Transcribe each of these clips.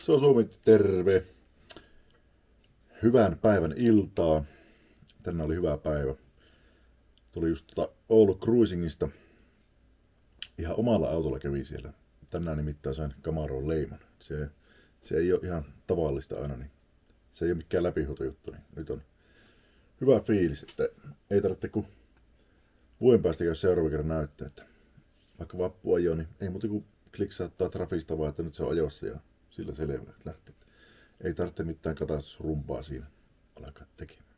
Se on Suomi, terve. Hyvän päivän iltaa. Tänään oli hyvä päivä. Tuli just Oulu Cruisingista. Ihan omalla autolla kävi siellä. Tänään nimittäin sain Camaroon leiman. Se ei ole ihan tavallista aina, niin se ei ole mikään läpihuutojuttu. Niin nyt on hyvä fiilis, että ei tarvitse kuin vuoden päästä käydä seuraavan kerran näyttää, että vaikka vappu ajoo, niin ei muuta kuin kliksaattaa trafista vaan, että nyt se on ajossa ja sillä selvä lähtee. Ei tarvitse mitään katastusrumpaa siinä alkaa tekemään.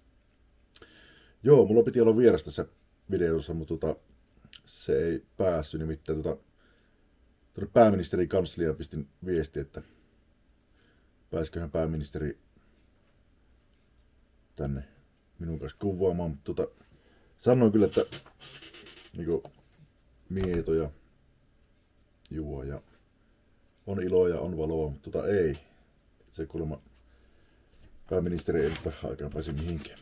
Joo, mulla piti olla vieras tässä videossa, mutta se ei päässyt, nimittäin pääministerin kansliaan pistin viesti, että pääsiköhän pääministeri tänne minun kanssa kuvaamaan, mutta sanoin kyllä, että niinku mieto ja juo ja on iloa ja on valoa, mutta ei. Se kuulemma pääministeri ei nyt vähän aikaan pääse mihinkään.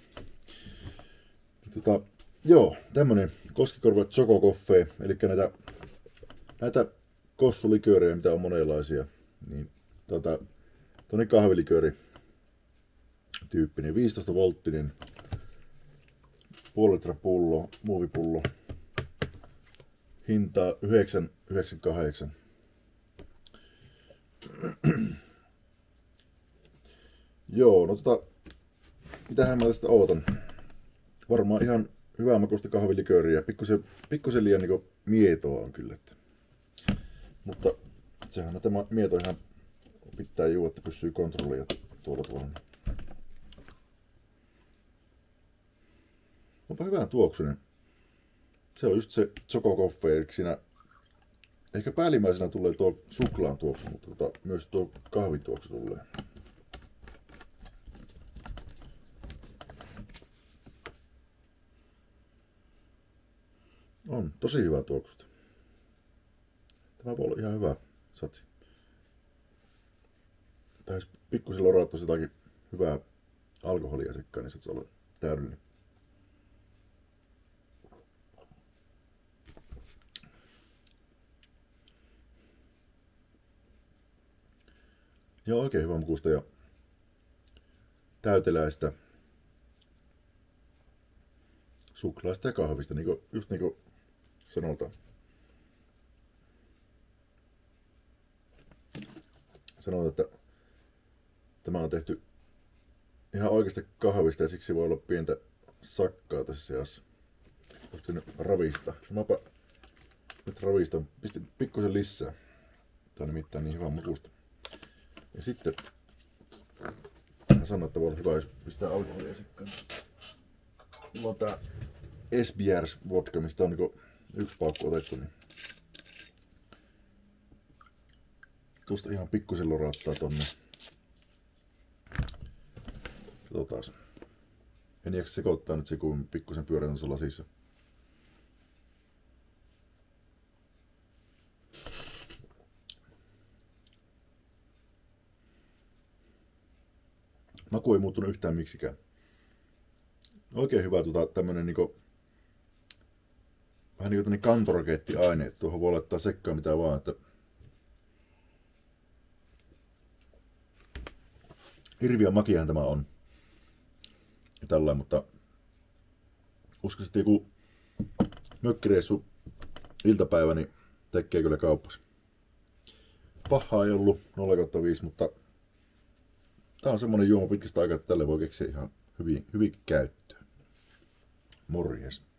Joo, tämmönen Koskikorva Choco Coffee, eli näitä kossuliköörejä, mitä on monenlaisia, niin tuonne kahvilikööri tyyppinen, 15 volttinen, puoli litra pullo, muovipullo, hintaa 9,98. Joo, no mitähän mä tästä ootan? Varmaan ihan hyvää makuista kahvilikööriä. Pikkusen liian niinku mietoa on kyllä. Mutta sehän on tämä mieto ihan pitää juo, että pysyy kontrollia tuolla. Onpa hyvän tuoksunen. Se on just se Choco Coffee, eli siinä ehkä päällimmäisenä tulee tuo suklaan tuoksu, mutta myös tuo kahvin tuoksu tulee. On tosi hyvä tuoksusta. Tämä voi olla ihan hyvä satsi. Tai jos pikkusen loraattoisi jotakin hyvää alkoholia sekkaan, niin se olla täydellinen. Joo, oikein hyvä makuista ja täyteläistä suklaasta ja kahvista, just niin kuin sanotaan. Sanotaan, että tämä on tehty ihan oikeasta kahvista ja siksi voi olla pientä sakkaa tässä seassa. Olisi nyt ravista. Mäpä nyt ravista, pistin pikkusen lisää. Tämä on nimittäin niin hyvä makuista. Ja sitten hän sanoi, että voi olla hyvä, jos pistää alkoholia sekkaan. Mulla on tää Esbjergs vodka, mistä on niinku yksi paukku otettu, niin tuosta ihan pikkusen loraattaa tonne. Katsotaas. En jaksa sekoittaa nyt se, kun pikkusen pyörän tuossa lasissa. Maku ei muuttunut yhtään miksikään. Oikein hyvä tämmönen niinku vähän niinku kantorakeettiaine, että tuohon voi laittaa sekkaan mitä vaan, että hirviön makiahan tämä on. Ja tällainen, mutta uskoisin, että joku mökkireissu iltapäivä niin tekee kyllä kauppasi. Pahaa ei ollut 0/5, mutta tää on semmonen juoma pitkästä aikaa, että tälle voi keksiä ihan hyvin käyttöön. Morjes.